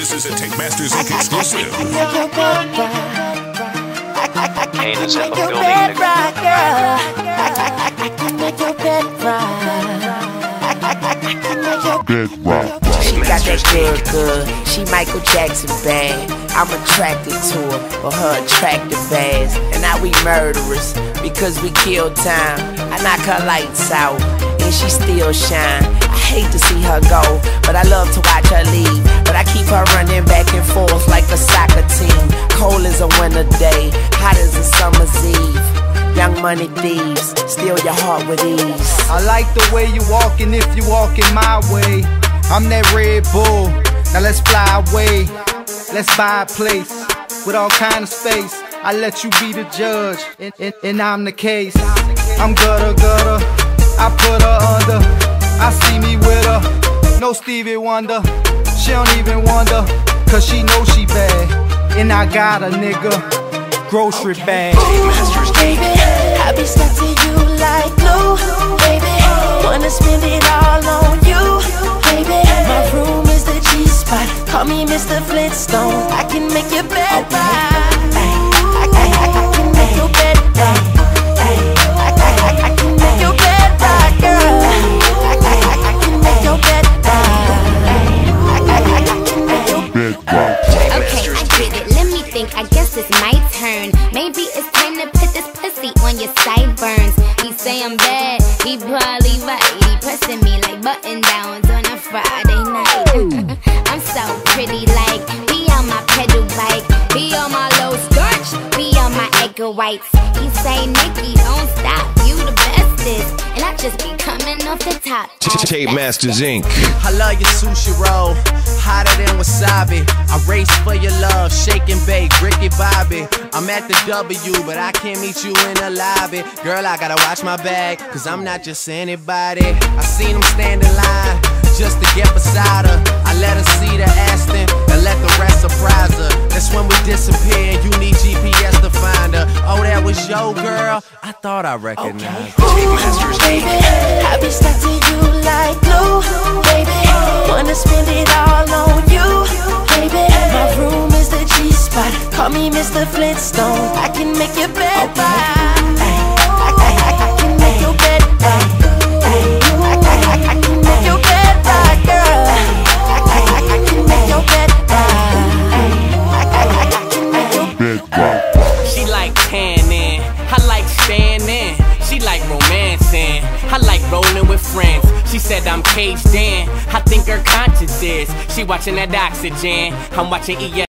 This is a Tape Masters Inc. exclusive. Haters in the building, She got that good, she Michael Jackson bad. I'm attracted to her for her attractive ass. And now we murderers because we kill time. I knock her lights out and she still shine. I hate to see her go, but I love to watch her leave. But I keep her running back and forth like a soccer team. Cold as a winter day, hot as a summer's eve. Young money thieves, steal your heart with ease. I like the way you walking if you walking my way. I'm that Red Bull, now let's fly away. Let's buy a place with all kind of space. I let you be the judge, and I'm the case. I'm gutter, I put her under. I see me with her, no Stevie Wonder. She don't even wonder, cause she know she bad. And I got a nigga, grocery bag. Baby, I be stuck to you like glue. Baby, wanna spend it all on you. Baby, my room is the G-spot. Call me Mr. Flintstone. I can make your bed right. I can make your bed right. I can make your bed right, girl. I can make your bed right. I can make your bed right. Okay, I get it. Let me think. I guess it's my turn. Maybe it's time to put this pussy on your sideburns. He say I'm bad. He probably right. He pressing me like button downs on a Friday night. I'm so pretty, like be on my pedal bike, be on my low skirts, be on my egg whites. He say, Nikki, don't stop, you the bestest, and I just be coming off the top. Tape Masters Inc. I love your sushi roll, hotter than wasabi. I race for your love, shake and bake, Ricky Bobby. I'm at the W, but I can't meet you in the lobby. Girl, I gotta watch my bag, cause I'm not just anybody. I seen him stand in line just to get beside her. I let her see the Aston and let the rest surprise her. That's when we disappear and you need GPS to find her. Oh, that was your girl? I thought I recognized her. Baby, I be stuck to you like glue. Baby, wanna spend it all on you. Baby, my room is the G-spot. Call me Mr. Flintstone. I can make your bed right. I can make your bed right. I can make your bed right, girl. I can make your bed right. I can make your bed right. She like tanning, I like standing. She like romancing, I like rolling with friends. She said I'm caged in, I think her conscience is. She watching that Oxygen, I'm watching